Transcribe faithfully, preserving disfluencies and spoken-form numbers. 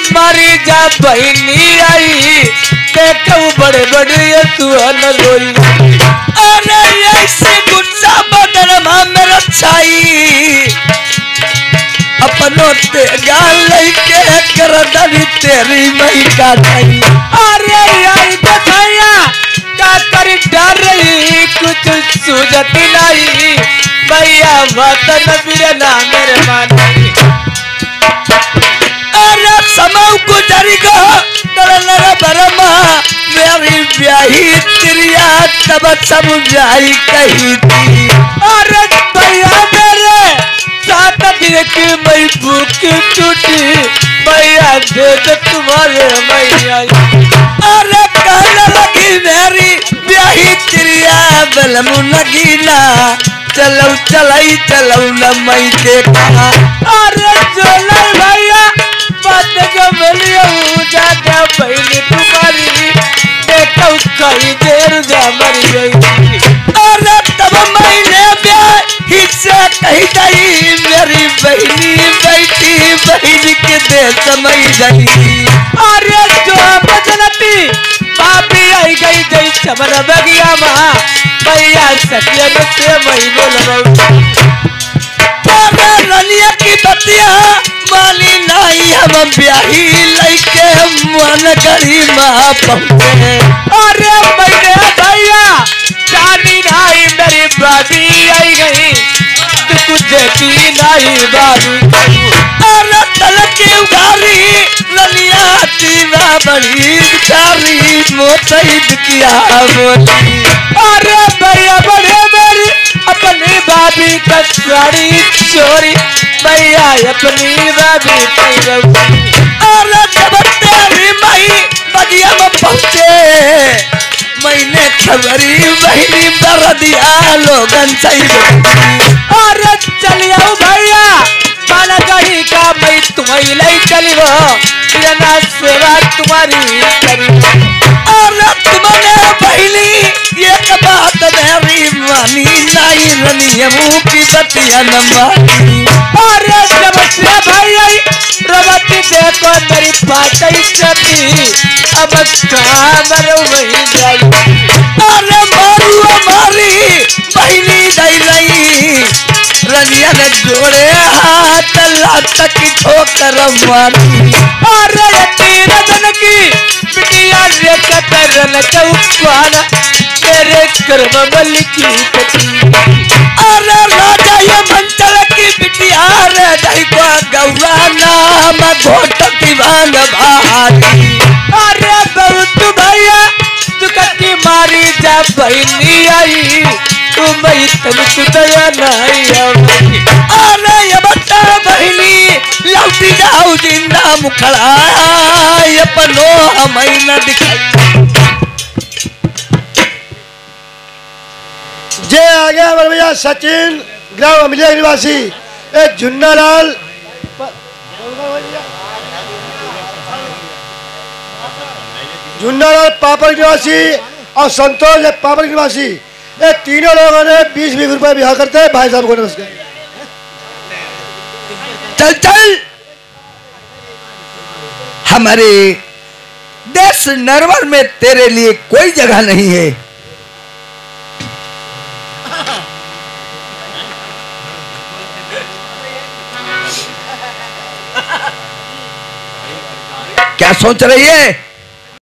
मारी जा बहनी आई देखो बड़े बड़े तू न रोई। अरे ऐसे गुस्सा बदल मेरा छाई अपनों ते गाल लेके कर दरी तेरी मई का ढाई। अरे आई बताया क्या करी डर रही कुछ सूझत नहीं भैया वतन बिरना मेरे मानी। अरे समय गुजर गो डर बरमा मेरी ब्याही तिरिया तब सब ब्याही कही थी। अरे भैया मेरे सात दिन की मई भूख टूटी भैया दे दे तुम्हारे मैया। अरे कहने लगी मेरी ब्याही तिरिया बलमु लगी ना चलो चलाई चलो न मई के कहा। अरे चलो भैया बात गमलिया जाता पहले तुम्हारी देखो कई देर जा मर गई। अरे तब मैंने ब्याह हिस्सा कही गई मेरी बहनी बैठी बहन के दे समय गई। अरे जो बदलती पापी आई गई जई चमन बगिया माँ भैया सखियन से मई बोल रनिया की बतिया मानी नहीं हम ब्याही लैके मन गरी माँ पहुँचे। अरे मैंने भैया जानी नहीं मेरी बाबी आई गई तू कुछ देती नहीं बाबी। अरे तलकी उगारी रनिया तीवा बड़ी चारी मोतईद किया मोती। अरे भैया बड़े मेरी अपनी बाबी का साड़ी चोरी भैया अपनी बाबी पैरवी। अरे जब तेरी मई बगिया में पहुँचे मैंने खबरी बहनी बर दिया लोगन सही। अरे चलियो भैया माना कहीं का मैं तुम्हें ले चली वो ना सेवा तुम्हारी करी। अरे तुमने बहनी एक बात मेरी मानी नहीं रनिया मुँह की बतिया न मानी। अरे जब से भैया रवती देखो मेरी पाटई चती अब काम वही जाई। अरे मारू हमारी बहनी दई रही रनिया ने जोड़े हाथ लात की ठोकर मारी। अरे तीन दिन की बिटिया रे कतर चौपाना तेरे कर्म बल की कटी। अरे राजा ये मंचल की बिटिया रे दैवा गौरा नाम घोट दीवान भारी। अरे बहुत भैया दुकती मारी जा बहनी आई तुम तन कुदया नहीं। अरे ये बच्चा बहनी लौटी जाओ जिंदा मुखड़ा अपनो हमें न दिखाई। जे आ गया हमारे भैया सचिन ग्राम अमिलिया निवासी एक झुन्नालाल झुन्नालाल पापड़ निवासी और संतोष पापड़ निवासी ये तीनों लोगों ने बीस बीस रुपए बिहार करते हैं भाई साहब को नमस्कार। चल चल हमारे देश नरवर में तेरे लिए कोई जगह नहीं है। क्या सोच रही है?